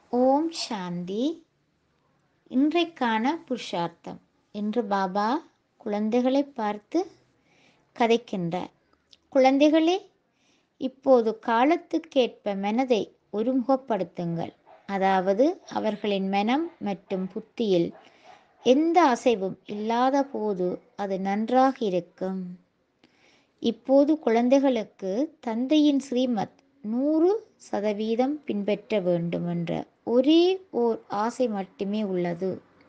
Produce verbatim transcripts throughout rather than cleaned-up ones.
ஓம் சாந்தி. இன்றைக்கான புருஷார்த்தம். இன்று பாபா குழந்தைகளை பார்த்து கதைக்கின்றார். குழந்தைகளே, இப்போது காலத்துக்கேற்ப மனதை ஒருமுகப்படுத்துங்கள். அதாவது அவர்களின் மனம் மற்றும் புத்தியில் எந்த அசைவும் இல்லாத போது அது நன்றாக இருக்கும். இப்போது குழந்தைகளுக்கு தந்தையின் ஸ்ரீமத் நூறு சதவீதம் பின்பற்ற வேண்டும் என்ற ஒரே ஓர் ஆசை மட்டுமே உள்ளது.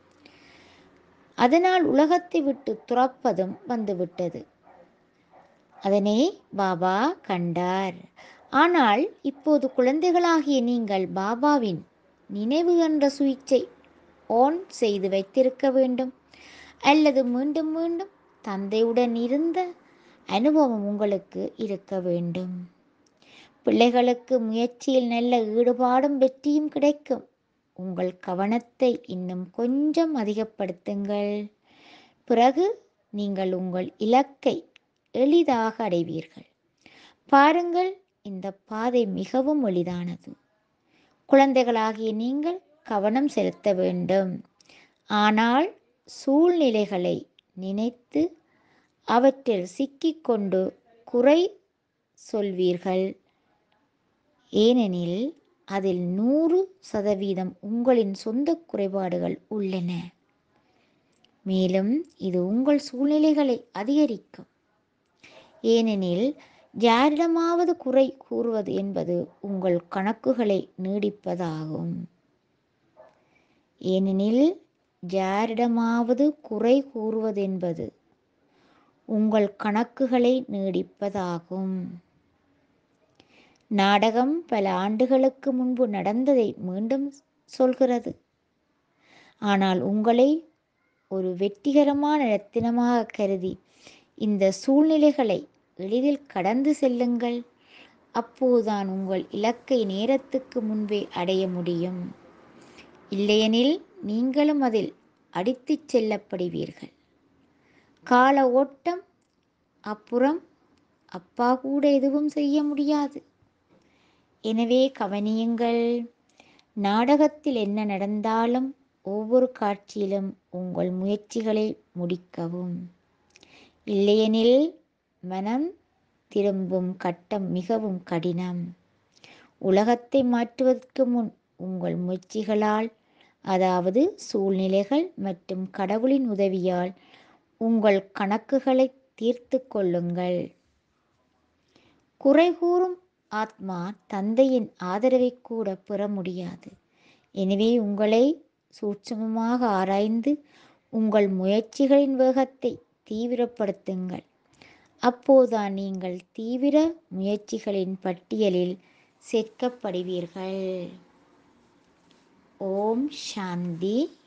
அதனால் உலகத்தை விட்டு துறப்பதும் வந்துவிட்டது. அதனை பாபா கண்டார். ஆனால் இப்போது குழந்தைகளாகிய நீங்கள் பாபாவின் நினைவு என்ற சுவிட்சை ஆன் செய்து வைத்திருக்க வேண்டும். அல்லது மீண்டும் மீண்டும் தந்தையுடன் இருந்த அனுபவம் உங்களுக்கு இருக்க வேண்டும். பிள்ளைகளுக்கு முயற்சியில் நல்ல ஈடுபாடும் வெற்றியும் கிடைக்கும். உங்கள் கவனத்தை இன்னும் கொஞ்சம் அதிகப்படுத்துங்கள். பிறகு நீங்கள் உங்கள் இலக்கை எளிதாக அடைவீர்கள். பாருங்கள், இந்த பாதை மிகவும் எளிதானது. குழந்தைகளாகிய நீங்கள் கவனம் செலுத்த வேண்டும். ஆனால் சூழ்நிலைகளை நினைத்து அவற்றில் சிக்கிக்கொண்டு குறை சொல்வீர்கள். ஏனெனில் அதில் நூறு சதவீதம் உங்களின் சொந்த குறைபாடுகள் உள்ளன. மேலும் இது உங்கள் சூழ்நிலைகளை அதிகரிக்கும். ஏனெனில் யாரிடமாவது குறை கூறுவது என்பது உங்கள் கணக்குகளை நீடிப்பதாகும். ஏனெனில் யாரிடமாவது குறை கூறுவது என்பது உங்கள் கணக்குகளை நீடிப்பதாகும். நாடகம் பல ஆண்டுகளுக்கு முன்பு நடந்ததை மீண்டும் சொல்கிறது. ஆனால் உங்களை ஒரு வெற்றிகரமான ரத்தினமாக கருதி இந்த சூழ்நிலைகளை எளிதில் கடந்து செல்லுங்கள். அப்போதுதான் உங்கள் இலக்கை நேரத்துக்கு முன்பே அடைய முடியும். இல்லையெனில் நீங்களும் அதில் அடித்துச் செல்லப்படுவீர்கள். கால ஓட்டம், அப்புறம் அப்பா கூட எதுவும் செய்ய முடியாது. எனவே கவனியுங்கள். நாடகத்தில் என்ன நடந்தாலும் ஒவ்வொரு காட்சியிலும் உங்கள் முயற்சிகளை முடிக்கவும். இல்லையெனில் மனம் திரும்பும் கட்டம் மிகவும் கடினம். உலகத்தை மாற்றுவதற்கு முன் உங்கள் முயற்சிகளால், அதாவது சூழ்நிலைகள் மற்றும் கடவுளின் உதவியால் உங்கள் கணக்குகளை தீர்த்து கொள்ளுங்கள். குறை கூறும் ஆத்மா தந்தையின் ஆதரவை கூட பெற முடியாது. எனவே உங்களை சூட்சுமமாக ஆராய்ந்து உங்கள் முயற்சிகளின் வேகத்தை தீவிரப்படுத்துங்கள். அப்போதுதான் நீங்கள் தீவிர முயற்சிகளின் பட்டியலில் சேர்க்கப்படுவீர்கள். ஓம் சாந்தி.